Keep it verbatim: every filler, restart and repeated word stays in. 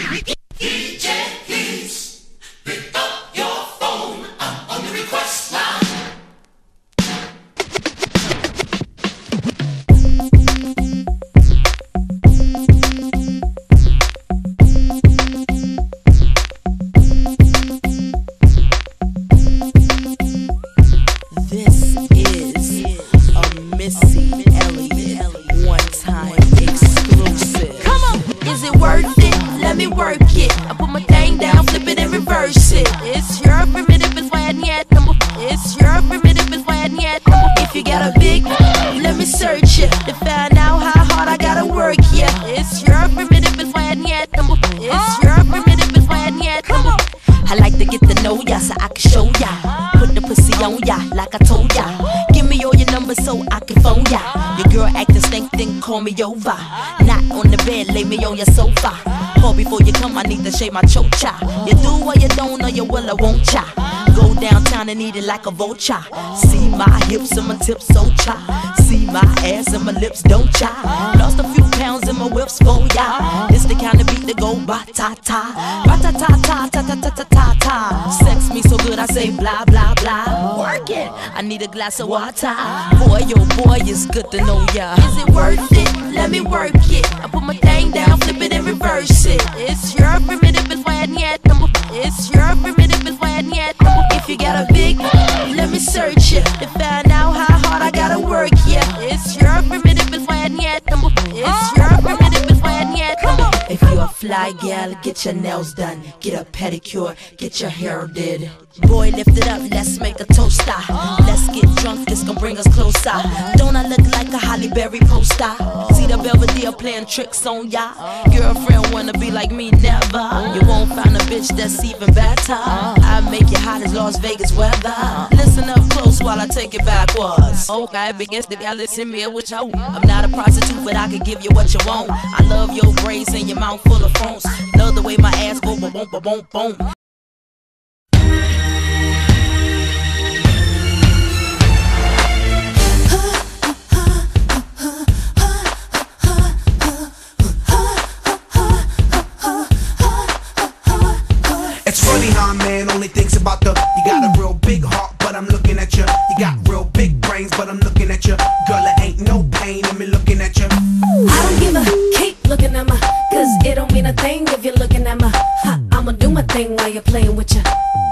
D J, please pick up your phone. I'm on the request line. This is a Missy Elliott one-time exclusive. Come on, is it worth it? Let me work it. I put my thing down, flip it and reverse it. It's your primitive, it's why I need number. It's your primitive, it's why I need number. If you got a big, let me search it to find out how hard I gotta work. Yeah, it's your primitive, it's why I need number. It's your primitive, it's why I need number. I like to get to know ya so I can show ya. Put the pussy on ya like I told ya. Give me all your numbers so I can phone ya. Your girl acting stink, then call me over. Not on the bed, lay me on your sofa. Call before you come, I need to shave my chocha. You do or you don't, or you will or won't cha. Go downtown and eat it like a vulture. See my hips and my tips so cha. See my ass and my lips don't cha. Lost a few pounds in my whips for ya. This the kind of beat that go ba-ta-ta. Ba-ta-ta-ta, ta-ta-ta-ta-ta-ta. Sex me so good I say blah blah blah. Work it, I need a glass of water. Boy, oh boy, it's good to know ya. Is it worth it? Let me work it. I put my thing down, flip it and reverse it. It's your primitive, it's why I need number. It's your primitive, it's why I need number. If you got a big, let me search it to find out how hard I gotta work. Yeah, it's your primitive, it's why I need number. It's your primitive, it's why I need number. If you're a fly gal, get your nails done, get a pedicure, get your hair did. Boy, lift it up, let's make a toaster. Let's get drunk, this gon' bring us closer. Don't I look like a Holly Berry poster? See the Belvedere playing tricks on ya. Girlfriend wanna be like me, never. You won't find a bitch that's even better. I make you hot as Las Vegas weather. Listen up close while I take it backwards. Okay, begins to y'all listen me with you. I'm not a prostitute, but I can give you what you want. I love your braids and your mouth full of phones. Love the way my ass go, ba boom, ba boom, boom. It's funny how a man only thinks about the. You got a real big heart, but I'm looking at you. You got real big brains, but I'm looking at you. Girl, it ain't no pain in me looking at you. I don't give a keep looking at my, cause it don't mean a thing if you're looking at my. Ha, I'ma do my thing while you're playing with you.